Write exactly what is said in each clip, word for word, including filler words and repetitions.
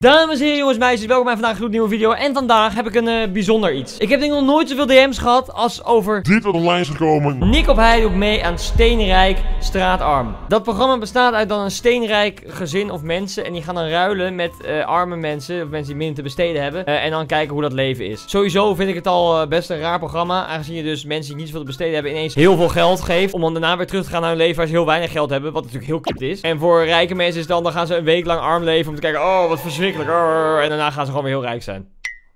Dames en heren, jongens, meisjes, welkom bij vandaag een gloednieuwe video. En vandaag heb ik een uh, bijzonder iets. Ik heb denk ik nog nooit zoveel D M's gehad als over dit wat online is gekomen. Nick op Heide doet mee aan Steenrijk Straatarm. Dat programma bestaat uit dan een steenrijk gezin of mensen. En die gaan dan ruilen met uh, arme mensen, of mensen die minder te besteden hebben. Uh, en dan kijken hoe dat leven is. Sowieso vind ik het al uh, best een raar programma. Aangezien je dus mensen die niet zoveel te besteden hebben ineens heel veel geld geeft. Om dan daarna weer terug te gaan naar hun leven waar ze heel weinig geld hebben. Wat natuurlijk heel kut is. En voor rijke mensen is dan, dan gaan ze een week lang arm leven om te kijken, oh wat verschrikkelijk. En daarna gaan ze gewoon weer heel rijk zijn.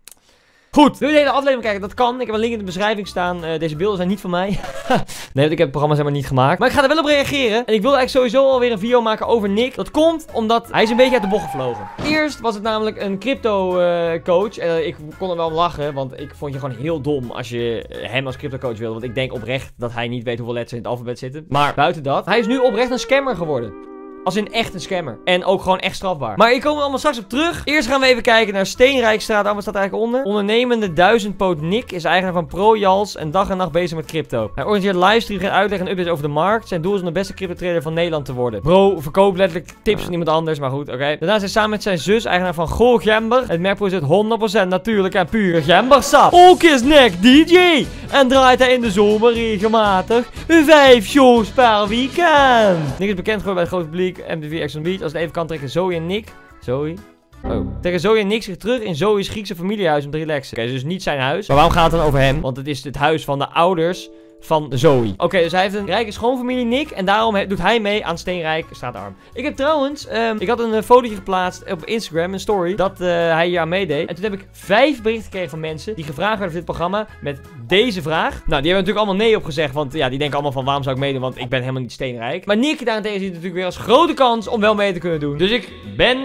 Goed, wil je de hele aflevering kijken? Dat kan. Ik heb een link in de beschrijving staan. Uh, deze beelden zijn niet van mij. Nee, want ik heb het programma zeg maar niet gemaakt. Maar ik ga er wel op reageren. En ik wilde eigenlijk sowieso alweer een video maken over Nick. Dat komt omdat hij is een beetje uit de bocht gevlogen. Eerst was het namelijk een crypto uh, coach. En uh, ik kon er wel om lachen. Want ik vond je gewoon heel dom als je hem als crypto coach wilde. Want ik denk oprecht dat hij niet weet hoeveel letters in het alfabet zitten. Maar buiten dat, hij is nu oprecht een scammer geworden. Als in echt een scammer. En ook gewoon echt strafbaar. Maar ik kom er allemaal straks op terug. Eerst gaan we even kijken naar Steenrijkstraat. Wat staat er eigenlijk onder? Ondernemende duizendpoot Nick is eigenaar van ProJals en dag en nacht bezig met crypto. Hij organiseert livestreams en uitleg en updates over de markt. Zijn doel is om de beste crypto trader van Nederland te worden. Bro verkoopt letterlijk tips van iemand anders. Maar goed, oké. Okay. Daarnaast is hij samen met zijn zus eigenaar van Goh Gember. Het merk produceert honderd procent natuurlijk en pure gembersap. Ook is Nick D J. En draait hij in de zomer regelmatig vijf shows per weekend. Nick is bekend geworden bij het grote publiek. M T V X on the Beach. Als het even kan trekken Zoe en Nick. Zoe. Oh. Trekken Zoe en Nick zich terug in Zoe's Griekse familiehuis om te relaxen. Oké, okay, dus niet zijn huis. Maar waarom gaat het dan over hem? Want het is het huis van de ouders van Zoe. Oké, okay, dus hij heeft een rijke schoonfamilie Nick. En daarom doet hij mee aan Steenrijk Straatarm. Ik heb trouwens, um, ik had een uh, fotootje geplaatst op Instagram, een story, dat uh, hij hier aan meedeed. En toen heb ik vijf berichten gekregen van mensen die gevraagd werden voor dit programma met deze vraag. Nou, die hebben natuurlijk allemaal nee op gezegd, want ja, die denken allemaal van waarom zou ik meedoen, want ik ben helemaal niet steenrijk. Maar Nick daarentegen ziet het natuurlijk weer als grote kans om wel mee te kunnen doen. Dus ik ben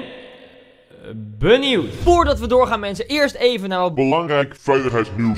benieuwd. Voordat we doorgaan mensen, eerst even naar wat belangrijk veiligheidsnieuws.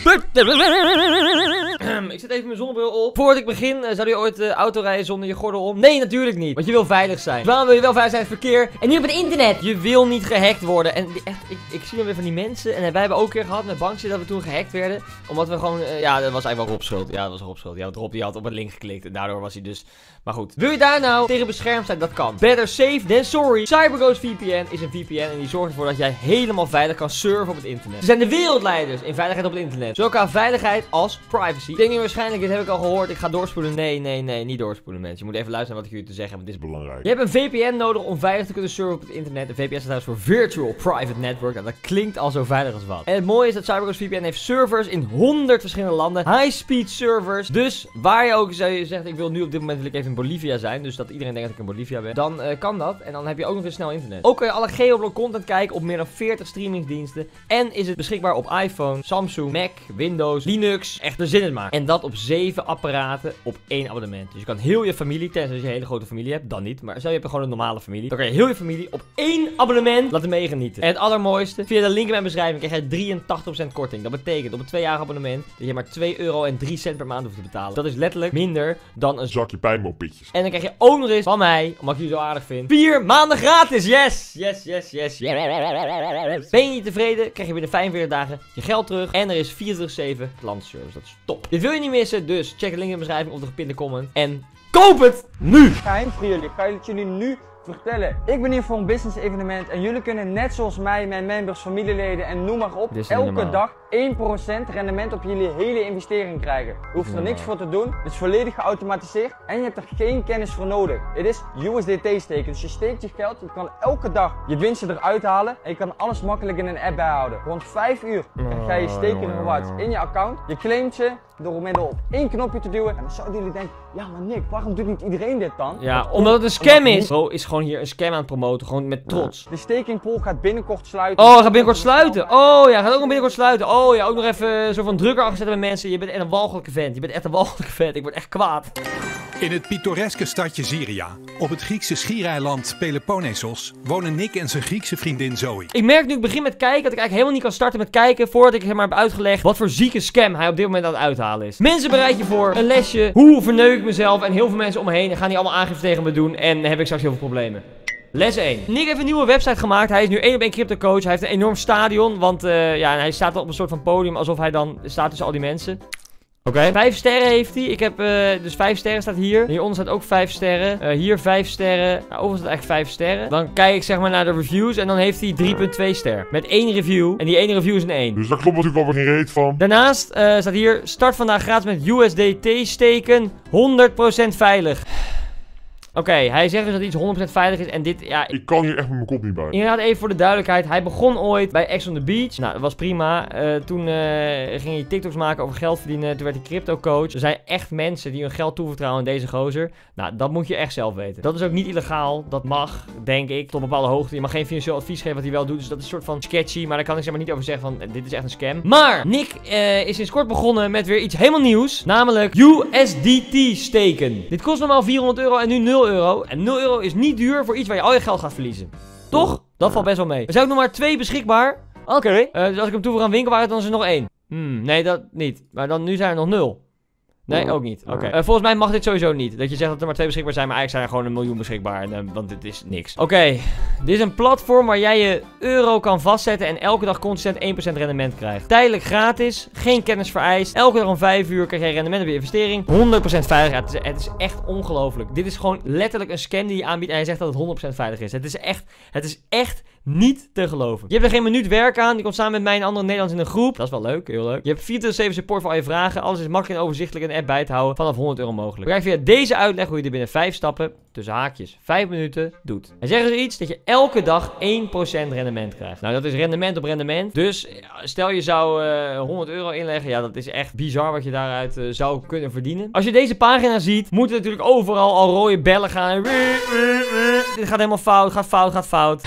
Ik zet even mijn zonnebril op. Voordat ik begin, uh, zou je ooit uh, auto rijden zonder je gordel om? Nee, natuurlijk niet. Want je wil veilig zijn. Dus waarom wil je wel veilig zijn in het verkeer? En nu op het internet. Je wil niet gehackt worden. En echt, ik, ik zie dan weer van die mensen. En wij hebben ook een keer gehad met Banksy dat we toen gehackt werden. Omdat we gewoon, uh, ja, dat was eigenlijk wel Rob schuld. Ja, dat was Rob schuld. Ja, want Rob die had op het link geklikt. En daardoor was hij dus. Maar goed. Wil je daar nou tegen beschermd zijn? Dat kan. Better safe than sorry. CyberGhost V P N is een V P N. En die zorgt ervoor dat jij helemaal veilig kan surfen op het internet. Ze zijn de wereldleiders in veiligheid op het internet. Zowel qua veiligheid als privacy. Ik denk nu waarschijnlijk, dit heb ik al gehoord. Ik ga doorspoelen. Nee, nee, nee. Niet doorspoelen mensen. Je moet even luisteren naar wat ik jullie te zeggen heb. Want dit is belangrijk. Je hebt een V P N nodig om veilig te kunnen surfen op het internet. Een V P N staat trouwens voor Virtual Private Network. En dat klinkt al zo veilig als wat. En het mooie is dat CyberGhost V P N heeft servers in honderd verschillende landen. High-speed servers. Dus waar je ook je zegt, ik wil nu op dit moment wil ik even in Bolivia zijn. Dus dat iedereen denkt dat ik in Bolivia ben. Dan uh, kan dat. En dan heb je ook nog eens snel internet. Ook kun je alle geoblok content kijken op meer dan veertig streamingsdiensten. En is het beschikbaar op iPhone, Samsung, Mac, Windows, Linux. Echt er zin in maken. En dat op zeven apparaten op één abonnement. Dus je kan heel je familie, tenzij je een hele grote familie hebt, dan niet. Maar stel je hebt gewoon een normale familie. Dan kan je heel je familie op één abonnement laten meegenieten. En het allermooiste, via de link in mijn beschrijving krijg je drieëntachtig procent korting. Dat betekent op een tweejarig abonnement dat je maar twee euro en drie cent per maand hoeft te betalen. Dat is letterlijk minder dan een zakje pijnboompitjes. En dan krijg je ook nog eens van mij, omdat ik jullie zo aardig vind, vier maanden gratis. Yes, yes, yes, yes, yes. Ben je niet tevreden, krijg je binnen vijfenveertig dagen je geld terug. En er is vierentwintig zeven klantenservice. Dat is top. Dit wil je niet missen, dus check de link in de beschrijving of de gepinde comment. En koop het nu! Geheim voor jullie. Ik ga het jullie nu vertellen. Ik ben hier voor een business evenement en jullie kunnen net zoals mij, mijn members, familieleden en noem maar op, elke normaal. dag één procent rendement op jullie hele investering krijgen. Je hoeft er niks voor te doen, het is volledig geautomatiseerd en je hebt er geen kennis voor nodig. Het is U S D T steken, dus je steekt je geld, je kan elke dag je winsten eruit halen en je kan alles makkelijk in een app bijhouden. Rond vijf uur ga je steken in rewards in je account, je claimt ze door middel op één knopje te duwen. En dan zouden jullie denken, ja maar Nick, waarom doet niet iedereen dit dan? Ja, omdat, omdat het een scam is. Bro is gewoon hier een scam aan het promoten, gewoon met trots. De stakingpool gaat binnenkort sluiten. Oh, gaat binnenkort sluiten. Oh ja, gaat ook nog binnenkort sluiten. Oh ja, ook nog even zo van drukker afgezet bij mensen. Je bent echt een walgelijke vent. Je bent echt een walgelijke vent. Ik word echt kwaad. In het pittoreske stadje Syria, op het Griekse schiereiland Peloponnesos, wonen Nick en zijn Griekse vriendin Zoe. Ik merk nu ik begin met kijken dat ik eigenlijk helemaal niet kan starten met kijken voordat ik hem maar heb uitgelegd wat voor zieke scam hij op dit moment aan het uithalen is. Mensen, bereid je voor een lesje. Hoe verneuk ik mezelf en heel veel mensen om me heen en gaan die allemaal aangifte tegen me doen en heb ik straks heel veel problemen. Les één. Nick heeft een nieuwe website gemaakt. Hij is nu één op één crypto coach. Hij heeft een enorm stadion. Want uh, ja, hij staat op een soort van podium alsof hij dan staat tussen al die mensen. Oké, okay. vijf sterren heeft hij. Ik heb uh, dus vijf sterren staat hier. En hieronder staat ook vijf sterren. Uh, hier vijf sterren. Nou, overigens staat echt vijf sterren. Dan kijk ik zeg maar naar de reviews. En dan heeft hij drie komma twee ster. Met één review. En die ene review is een één. Dus daar klopt natuurlijk al geen reet van. Daarnaast uh, staat hier: start vandaag gratis met U S D T steken. honderd procent veilig. Oké, okay, hij zegt dus dat iets honderd procent veilig is en dit, ja... Ik kan hier echt met mijn kop niet bij. Inderdaad, even voor de duidelijkheid. Hij begon ooit bij Ex on the Beach. Nou, dat was prima. Uh, toen uh, ging hij TikToks maken over geld verdienen. Toen werd hij crypto coach. Er zijn echt mensen die hun geld toevertrouwen aan deze gozer. Nou, dat moet je echt zelf weten. Dat is ook niet illegaal. Dat mag, denk ik, tot een bepaalde hoogte. Je mag geen financieel advies geven wat hij wel doet. Dus dat is een soort van sketchy. Maar daar kan ik zeg maar niet over zeggen van, dit is echt een scam. Maar, Nick uh, is sinds kort begonnen met weer iets helemaal nieuws. Namelijk U S D T steken. Dit kost normaal vierhonderd euro en nu nul euro. En nul euro is niet duur voor iets waar je al je geld gaat verliezen. Toch? Dat valt best wel mee. Er zijn ook nog maar twee beschikbaar. Oké. Okay. Uh, dus als ik hem toevoeg aan winkelwaarde, dan is er nog één. Hmm, nee, dat niet. Maar dan nu zijn er nog nul. Nee, ook niet. Oké. Okay. Uh, volgens mij mag dit sowieso niet. Dat je zegt dat er maar twee beschikbaar zijn, maar eigenlijk zijn er gewoon een miljoen beschikbaar. En, uh, want dit is niks. Oké. Okay. Dit is een platform waar jij je euro kan vastzetten en elke dag consistent één procent rendement krijgt. Tijdelijk gratis. Geen kennis vereist. Elke dag om vijf uur krijg je rendement op je investering. honderd procent veilig. Ja, het, is, het is echt ongelooflijk. Dit is gewoon letterlijk een scam die je aanbiedt en hij zegt dat het honderd procent veilig is. Het is echt, het is echt niet te geloven. Je hebt er geen minuut werk aan. Je komt samen met mij en andere Nederlanders in een groep. Dat is wel leuk. Heel leuk. Je hebt vierentwintig zeven support voor al je vragen. Alles is makkelijk en overzichtelijk in de app bij te houden. Vanaf honderd euro mogelijk. We krijgen via deze uitleg hoe je er binnen vijf stappen, tussen haakjes, vijf minuten, doet. En zeggen ze iets dat je elke dag één procent rendement krijgt. Nou, dat is rendement op rendement. Dus stel je zou uh, honderd euro inleggen. Ja, dat is echt bizar wat je daaruit uh, zou kunnen verdienen. Als je deze pagina ziet, moeten natuurlijk overal al rode bellen gaan. Dit gaat helemaal fout, gaat fout, gaat fout.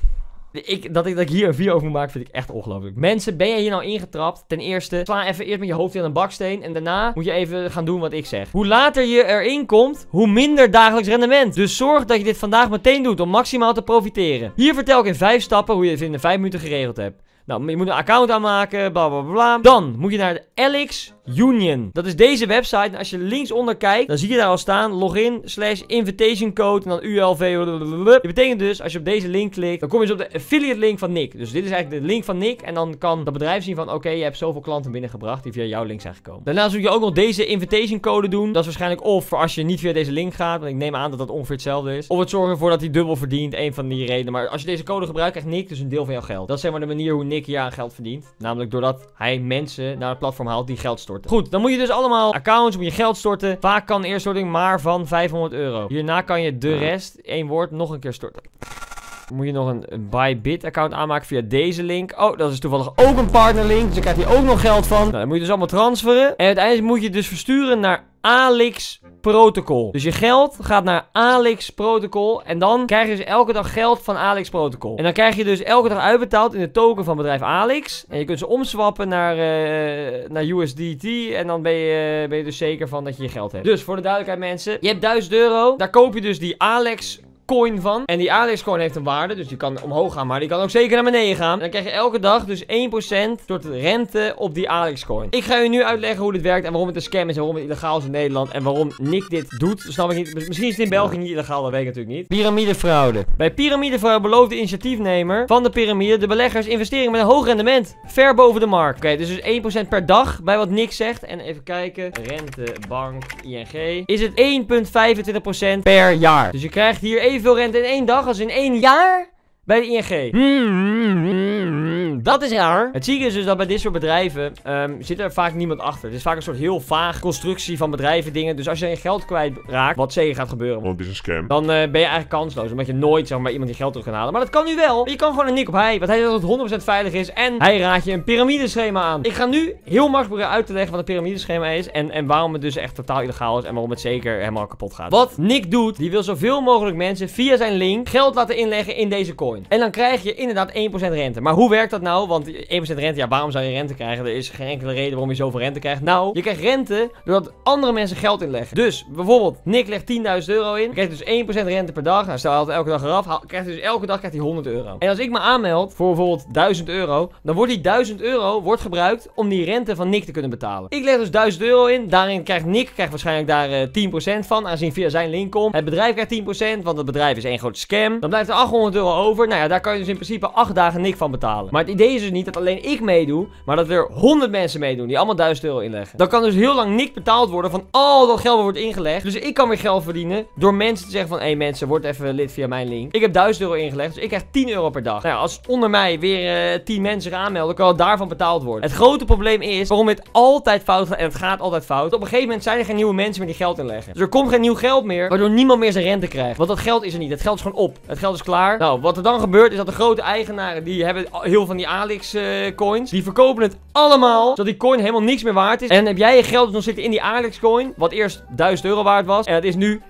Ik, dat, ik, dat ik hier een video over moet maken, vind ik echt ongelooflijk. Mensen, ben jij hier nou ingetrapt? Ten eerste, sla even eerst met je hoofd in een baksteen. En daarna moet je even gaan doen wat ik zeg. Hoe later je erin komt, hoe minder dagelijks rendement. Dus zorg dat je dit vandaag meteen doet om maximaal te profiteren. Hier vertel ik in vijf stappen hoe je het in de vijf minuten geregeld hebt. Nou, je moet een account aanmaken, bla bla bla. Dan moet je naar de Alex Union. Dat is deze website. En als je linksonder kijkt, dan zie je daar al staan login slash invitation code en dan U L V. Dat betekent dus, als je op deze link klikt, dan kom je dus op de affiliate link van Nick. Dus dit is eigenlijk de link van Nick. En dan kan dat bedrijf zien van, oké, okay, je hebt zoveel klanten binnengebracht die via jouw link zijn gekomen. Daarnaast moet je ook nog deze invitation code doen. Dat is waarschijnlijk of voor als je niet via deze link gaat. Want ik neem aan dat dat ongeveer hetzelfde is. Of het zorgen ervoor dat hij dubbel verdient. Een van die redenen. Maar als je deze code gebruikt, krijgt Nick dus een deel van jouw geld. Dat is zeg maar de manier hoe Nick hier aan geld verdient. Namelijk doordat hij mensen naar het platform haalt die geld storten. Goed, dan moet je dus allemaal accounts, moet je geld storten. Vaak kan eerstorting maar van vijfhonderd euro. Hierna kan je de rest, één woord, nog een keer storten. Moet je nog een, een Bybit account aanmaken via deze link. Oh, dat is toevallig ook een partnerlink. Dus daar krijg je ook nog geld van. Nou, dan moet je dus allemaal transferen. En uiteindelijk moet je dus versturen naar Alex Protocol. Dus je geld gaat naar Alex Protocol. En dan krijg je dus elke dag geld van Alex Protocol. En dan krijg je dus elke dag uitbetaald in de token van bedrijf Alex. En je kunt ze omswappen naar, uh, naar U S D T. En dan ben je, uh, ben je dus zeker van dat je je geld hebt. Dus voor de duidelijkheid mensen. Je hebt duizend euro. Daar koop je dus die Alex coin van. En die Alex coin heeft een waarde. Dus die kan omhoog gaan. Maar die kan ook zeker naar beneden gaan. En dan krijg je elke dag dus één procent soort rente op die Alex coin. Ik ga je nu uitleggen hoe dit werkt. En waarom het een scam is. En waarom het illegaal is in Nederland. En waarom Nick dit doet. Dat snap ik niet. Misschien is het in België niet illegaal. Dat weet ik natuurlijk niet. Piramidefraude. Bij piramidefraude belooft de initiatiefnemer van de piramide de beleggers investeringen met een hoog rendement. Ver boven de markt. Oké, okay, dus, dus één procent per dag. Bij wat Nick zegt. En even kijken. Rente, bank, I N G. Is het één komma vijfentwintig procent per jaar. Dus je krijgt hier even veel rente in één dag als in één jaar bij de I N G. Hmm, dat is raar. Het zieke is dus dat bij dit soort bedrijven um, zit er vaak niemand achter. Het is vaak een soort heel vaag constructie van bedrijven dingen. Dus als je je geld kwijtraakt, wat zeker gaat gebeuren, want het is een scam, dan uh, ben je eigenlijk kansloos. Omdat je nooit zeg maar iemand die geld terug kan halen. Maar dat kan nu wel. Je kan gewoon een Nick op hij. Want hij zegt dat het honderd procent veilig is. En hij raadt je een piramideschema aan. Ik ga nu heel makkelijk proberen uit te leggen wat een piramideschema is. En, en waarom het dus echt totaal illegaal is. En waarom het zeker helemaal kapot gaat. Wat Nick doet, die wil zoveel mogelijk mensen via zijn link geld laten inleggen in deze coin. En dan krijg je inderdaad één procent rente. Maar hoe werkt dat nou? Want één procent rente, ja, waarom zou je rente krijgen? Er is geen enkele reden waarom je zoveel rente krijgt. Nou, je krijgt rente doordat andere mensen geld inleggen. Dus, bijvoorbeeld, Nick legt tienduizend euro in. Dan krijgt dus één procent rente per dag. Nou, stel hij altijd elke dag eraf. Krijgt dus elke dag krijgt hij honderd euro. En als ik me aanmeld voor bijvoorbeeld duizend euro, dan wordt die duizend euro wordt gebruikt om die rente van Nick te kunnen betalen. Ik leg dus duizend euro in. Daarin krijgt Nick krijgt waarschijnlijk daar uh, tien procent van, aangezien via zijn link komt. Het bedrijf krijgt tien procent, want het bedrijf is één grote scam. Dan blijft er achthonderd euro over. Nou ja, daar kan je dus in principe acht dagen Nick van betalen. Maar het idee idee is dus niet dat alleen ik meedoe, maar dat er honderd mensen meedoen die allemaal duizend euro inleggen. Dan kan dus heel lang niet betaald worden van al dat geld wordt ingelegd. Dus ik kan weer geld verdienen door mensen te zeggen van, hé hey mensen, word even lid via mijn link. Ik heb duizend euro ingelegd, dus ik krijg tien euro per dag. Nou ja, als onder mij weer uh, tien mensen zich aanmelden, kan het daarvan betaald worden. Het grote probleem is waarom het altijd fout gaat en het gaat altijd fout. Op een gegeven moment zijn er geen nieuwe mensen meer die geld inleggen. Dus er komt geen nieuw geld meer, waardoor niemand meer zijn rente krijgt. Want dat geld is er niet. Het geld is gewoon op. Het geld is klaar. Nou, wat er dan gebeurt is dat de grote eigenaren, die hebben heel van die Alex uh, coins, die verkopen het allemaal, zodat die coin helemaal niks meer waard is. En dan heb jij je geld dus nog zitten in die Alex coin, wat eerst duizend euro waard was. En het is nu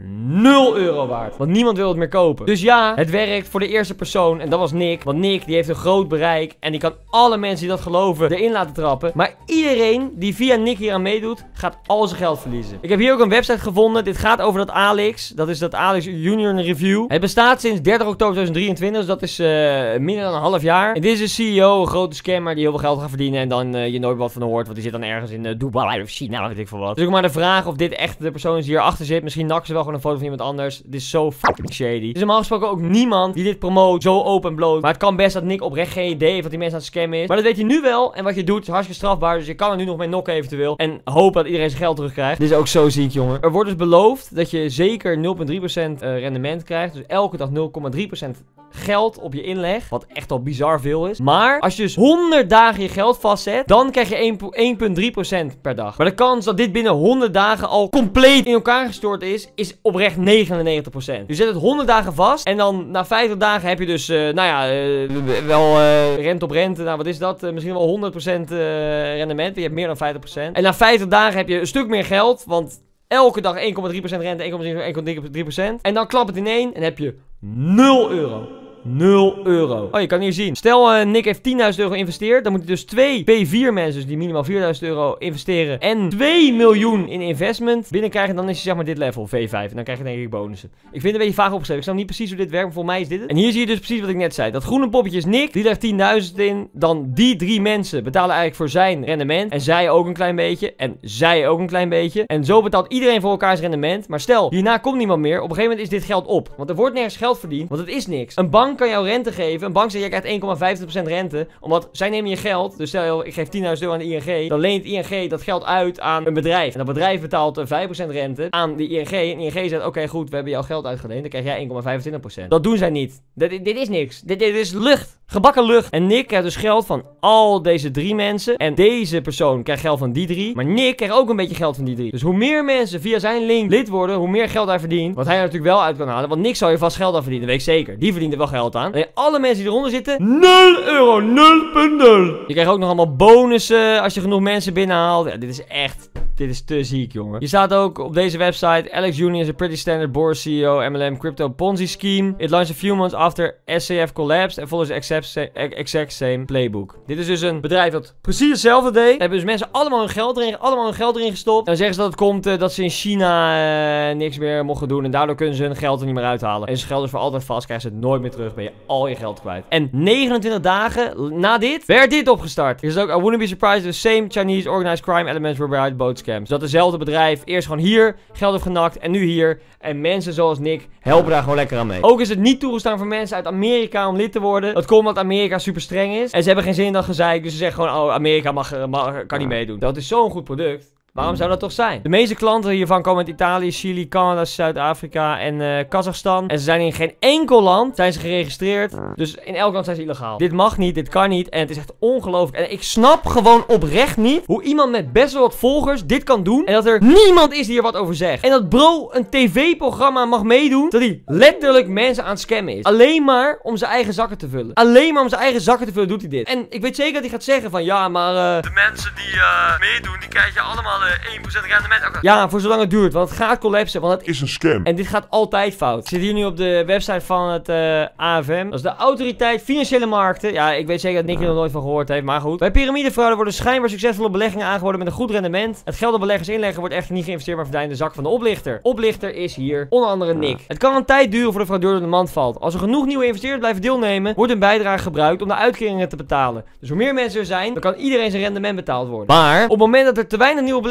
nul euro waard. Want niemand wil het meer kopen. Dus ja, het werkt voor de eerste persoon. En dat was Nick. Want Nick, die heeft een groot bereik. En die kan alle mensen die dat geloven erin laten trappen. Maar iedereen die via Nick hier aan meedoet, gaat al zijn geld verliezen. Ik heb hier ook een website gevonden. Dit gaat over dat Alex. Dat is dat Alex Junior Review. Het bestaat sinds dertig oktober tweeduizend drieëntwintig. Dus dat is uh, minder dan een half jaar. En dit is een C E O, een grote scammer die heel veel geld gaat verdienen. En dan uh, je nooit wat van hoort. Want die zit dan ergens in uh, Dubai of China, weet ik veel wat. Dus ook maar de vraag of dit echt de persoon is die hierachter zit. Misschien nakken ze wel een foto van iemand anders. Dit is zo fucking shady. Er is normaal gesproken ook niemand die dit promoot zo open en bloot. Maar het kan best dat Nick oprecht geen idee heeft wat die mensen aan het scammen is. Maar dat weet hij nu wel. En wat je doet is hartstikke strafbaar. Dus je kan er nu nog mee nokken eventueel. En hopen dat iedereen zijn geld terugkrijgt. Dit is ook zo ziek, jongen. Er wordt dus beloofd dat je zeker nul komma drie procent uh, rendement krijgt. Dus elke dag nul komma drie procent geld op je inleg. Wat echt al bizar veel is. Maar als je dus honderd dagen je geld vastzet, dan krijg je één komma drie procent per dag. Maar de kans dat dit binnen honderd dagen al compleet in elkaar gestort is, is oprecht negenennegentig procent. Je zet het honderd dagen vast. En dan na vijftig dagen heb je dus, uh, nou ja, uh, wel uh, rente op rente. Nou, wat is dat? Uh, misschien wel honderd procent uh, rendement. Je hebt meer dan vijftig procent. En na vijftig dagen heb je een stuk meer geld. Want elke dag één komma drie procent rente, één komma drie procent. En dan klap het in één en heb je nul euro. nul euro. Oh, je kan hier zien. Stel, uh, Nick heeft tienduizend euro geïnvesteerd. Dan moet hij dus twee P vier mensen, dus die minimaal vierduizend euro investeren. En twee miljoen in investment binnenkrijgen. Dan is hij zeg maar dit level, V vijf. En dan krijg je denk ik bonussen. Ik vind het een beetje vaag opgeschreven. Ik snap niet precies hoe dit werkt, maar voor mij is dit het. En hier zie je dus precies wat ik net zei. Dat groene poppetje is Nick. Die legt tienduizend in. Dan die drie mensen betalen eigenlijk voor zijn rendement. En zij ook een klein beetje. En zij ook een klein beetje. En zo betaalt iedereen voor elkaars rendement. Maar stel, hierna komt niemand meer. Op een gegeven moment is dit geld op. Want er wordt nergens geld verdiend. Want het is niks. Een bank kan jou rente geven. Een bank zegt, jij krijgt één komma vijftig procent rente. Omdat zij nemen je geld. Dus stel, ik geef tienduizend euro aan de I N G. Dan leent I N G dat geld uit aan een bedrijf. En dat bedrijf betaalt vijf procent rente aan de I N G. En I N G zegt, oké okay, goed, we hebben jouw geld uitgeleend. Dan krijg jij één komma vijfentwintig procent. Dat doen zij niet. Dit, dit is niks. Dit, dit is lucht. Gebakken lucht. En Nick krijgt dus geld van al deze drie mensen. En deze persoon krijgt geld van die drie. Maar Nick krijgt ook een beetje geld van die drie. Dus hoe meer mensen via zijn link lid worden, hoe meer geld hij verdient. Wat hij er natuurlijk wel uit kan halen. Want Nick zal je vast geld aan verdienen. Dat weet ik zeker. Die verdient er wel geld aan. En alle mensen die eronder zitten, nul euro. nul punt nul. Je krijgt ook nog allemaal bonussen als je genoeg mensen binnenhaalt. Ja, dit is echt... Dit is te ziek, jongen. Je staat ook op deze website. Alex Junior is a pretty standard Boris C E O M L M crypto Ponzi scheme. It launched a few months after S C F collapsed and follows the exact, exact same playbook. Dit is dus een bedrijf dat precies hetzelfde deed. Hebben dus mensen allemaal hun geld erin, allemaal hun geld erin gestopt. En dan zeggen ze dat het komt uh, dat ze in China uh, niks meer mochten doen. En daardoor kunnen ze hun geld er niet meer uithalen. En zijn geld is voor altijd vast. Krijgen ze het nooit meer terug. Ben je al je geld kwijt. En negenentwintig dagen na dit werd dit opgestart. Er is ook I wouldn't be surprised if the same Chinese organized crime elements were behind both scams. Dat hetzelfde bedrijf eerst gewoon hier geld heeft genakt en nu hier. En mensen zoals Nick helpen daar gewoon lekker aan mee. Ook is het niet toegestaan voor mensen uit Amerika om lid te worden. Dat komt omdat Amerika super streng is. En ze hebben geen zin in dat gezeik. Dus ze zeggen gewoon, oh, Amerika mag, mag, kan niet meedoen. Dat is zo'n goed product. Waarom zou dat toch zijn? De meeste klanten hiervan komen uit Italië, Chili, Canada, Zuid-Afrika en uh, Kazachstan. En ze zijn in geen enkel land zijn ze geregistreerd. Dus in elk land zijn ze illegaal. Dit mag niet, dit kan niet. En het is echt ongelooflijk. En ik snap gewoon oprecht niet hoe iemand met best wel wat volgers dit kan doen. En dat er niemand is die er wat over zegt. En dat bro een tv-programma mag meedoen. Dat hij letterlijk mensen aan het scammen is. Alleen maar om zijn eigen zakken te vullen. Alleen maar om zijn eigen zakken te vullen doet hij dit. En ik weet zeker dat hij gaat zeggen van ja, maar uh, de mensen die uh, meedoen, die krijg je allemaal uh, één procent rendement. Okay. Ja, voor zolang het duurt. Want het gaat collapsen. Want het is een scam. En dit gaat altijd fout. Ik zit hier nu op de website van het uh, A F M. Dat is de Autoriteit Financiële Markten. Ja, ik weet zeker dat Nick er nog nooit van gehoord heeft. Maar goed. Bij piramidefraude worden schijnbaar succesvolle beleggingen aangeboden met een goed rendement. Het geld dat beleggers inleggen wordt echter niet geïnvesteerd, maar verdwijnt in de zak van de oplichter. Oplichter is hier onder andere Nick. Het kan een tijd duren voor de fraudeur door de mand valt. Als er genoeg nieuwe investeerders blijven deelnemen, wordt een bijdrage gebruikt om de uitkeringen te betalen. Dus hoe meer mensen er zijn, dan kan iedereen zijn rendement betaald worden. Maar op het moment dat er te weinig nieuwe beleggers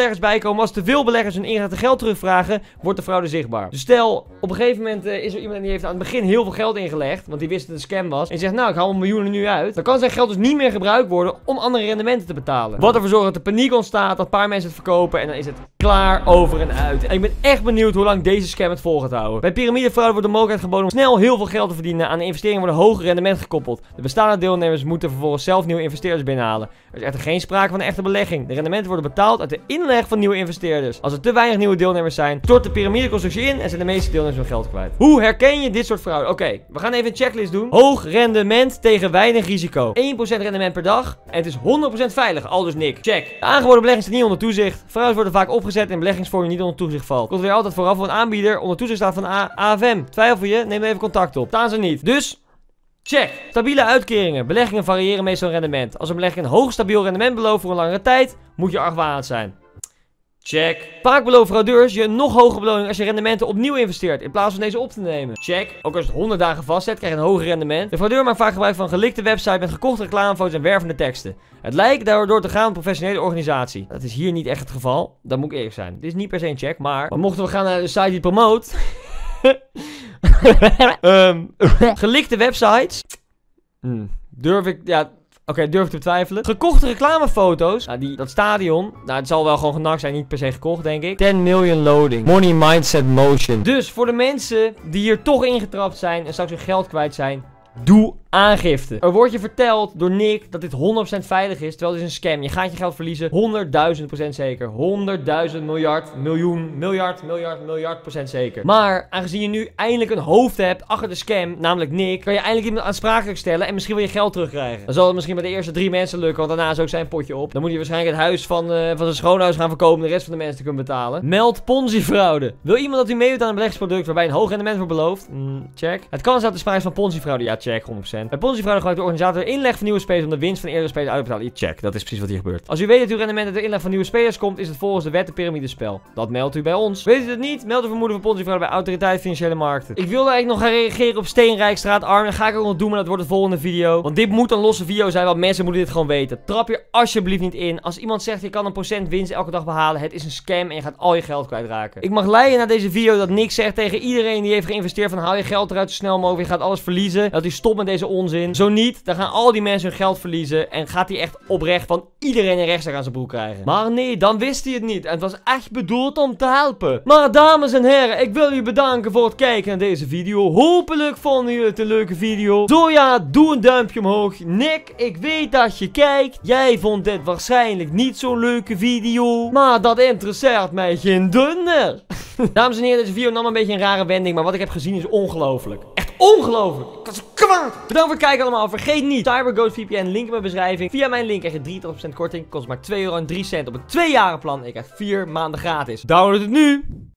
beleggers bijkomen. Als te veel beleggers hun ingezette geld terugvragen, wordt de fraude zichtbaar. Dus stel, op een gegeven moment uh, is er iemand die heeft aan het begin heel veel geld ingelegd, want die wist dat het een scam was. En die zegt, nou, ik haal mijn miljoenen nu uit. Dan kan zijn geld dus niet meer gebruikt worden om andere rendementen te betalen. Wat ervoor zorgt dat er paniek ontstaat, dat een paar mensen het verkopen en dan is het klaar, over en uit. En ik ben echt benieuwd hoe lang deze scam het vol gaat houden. Bij piramidefraude wordt de mogelijkheid geboden om snel heel veel geld te verdienen. Aan de investeringen worden hoge rendementen gekoppeld. De bestaande deelnemers moeten vervolgens zelf nieuwe investeerders binnenhalen. Er is echter geen sprake van een echte belegging. De rendementen worden betaald uit de inleg van nieuwe investeerders. Als er te weinig nieuwe deelnemers zijn, stort de piramideconstructie in en zijn de meeste deelnemers hun geld kwijt. Hoe herken je dit soort fraude? Oké, okay, we gaan even een checklist doen. Hoog rendement tegen weinig risico. één procent rendement per dag en het is honderd procent veilig. Aldus Nick. Check. De aangeboden belegging staat niet onder toezicht. Fraudes worden vaak opgezet in beleggingsvorm die niet onder toezicht valt. Komt weer altijd vooraf van een aanbieder onder toezicht staat van A F M. Twijfel je? Neem even contact op. Staan ze niet. Dus check. Stabiele uitkeringen. Beleggingen variëren meestal in rendement. Als een belegging een hoog stabiel rendement belooft voor een langere tijd, moet je argwanend zijn. Check. Vaak beloven fraudeurs je een nog hogere beloning als je rendementen opnieuw investeert, in plaats van deze op te nemen. Check. Ook als het honderd dagen vastzet, krijg je een hoger rendement. De fraudeur maakt vaak gebruik van een gelikte website met gekochte reclamefoto's en wervende teksten. Het lijkt daardoor te gaan om een professionele organisatie. Dat is hier niet echt het geval. Dat moet ik eerlijk zijn. Dit is niet per se een check, maar, maar mochten we gaan naar de site die het promoot. um, gelikte websites. Hmm, durf ik, ja... Oké, okay, durf ik te betwijfelen. Gekochte reclamefoto's. Nou, die, dat stadion. Nou, het zal wel gewoon genakt zijn. Niet per se gekocht, denk ik. ten miljoen loading. Money mindset motion. Dus voor de mensen die hier toch ingetrapt zijn en straks hun geld kwijt zijn, doe aangifte. Er wordt je verteld door Nick dat dit honderd procent veilig is, terwijl het is een scam. Je gaat je geld verliezen. honderdduizend procent zeker. honderdduizend miljard, miljoen, miljard, miljard, miljard procent zeker. Maar aangezien je nu eindelijk een hoofd hebt achter de scam, namelijk Nick, kan je eindelijk iemand aansprakelijk stellen en misschien wil je geld terugkrijgen. Dan zal het misschien bij de eerste drie mensen lukken, want daarna is ook zijn potje op. Dan moet je waarschijnlijk het huis van, uh, van zijn schoonhuis gaan verkopen om de rest van de mensen te kunnen betalen. Meld Ponzi-fraude. Wil iemand dat u meedoet aan een beleggingsproduct waarbij een hoog rendement wordt beloofd? Mm, check. Het kan zijn dat de sprake is van Ponzi-fraude. Ja, check, honderd procent. Bij Ponzi-fraude gebruikt de organisator inleg van nieuwe spelers om de winst van eerdere spelers uit te betalen. Check, dat is precies wat hier gebeurt. Als u weet dat uw rendement uit de inleg van nieuwe spelers komt, is het volgens de wet een piramidespel. Dat meldt u bij ons. Weet u het niet? Meld uw vermoeden van Ponzi-fraude bij Autoriteit Financiële Markten. Ik wilde eigenlijk nog gaan reageren op Steenrijk, straatarm. Dat ga ik ook nog doen, maar dat wordt de volgende video. Want dit moet een losse video zijn, want mensen moeten dit gewoon weten. Trap je alsjeblieft niet in. Als iemand zegt je kan een procent winst elke dag behalen, het is een scam en je gaat al je geld kwijtraken. Ik mag leiden na deze video dat Nick zegt tegen iedereen die heeft geïnvesteerd van haal je geld eruit zo snel mogelijk, je gaat alles verliezen. Dat hij stopt met deze onzin. Zo niet, dan gaan al die mensen hun geld verliezen en gaat hij echt oprecht van iedereen een rechtszaak aan zijn broek krijgen. Maar nee, dan wist hij het niet. En het was echt bedoeld om te helpen. Maar dames en heren, ik wil u bedanken voor het kijken naar deze video. Hopelijk vonden jullie het een leuke video. Zo ja, doe een duimpje omhoog. Nick, ik weet dat je kijkt. Jij vond dit waarschijnlijk niet zo'n leuke video. Maar dat interesseert mij geen donder. Dames en heren, deze video nam een beetje een rare wending. Maar wat ik heb gezien is ongelooflijk. Echt ongelooflijk. Ik was kwaad. Bedankt voor het kijken allemaal. Vergeet niet CyberGhost V P N, link in mijn beschrijving. Via mijn link krijg je drieëntachtig procent korting. Kost maar twee euro en drie cent op een twee jaren plan. Ik krijg vier maanden gratis. Download het nu.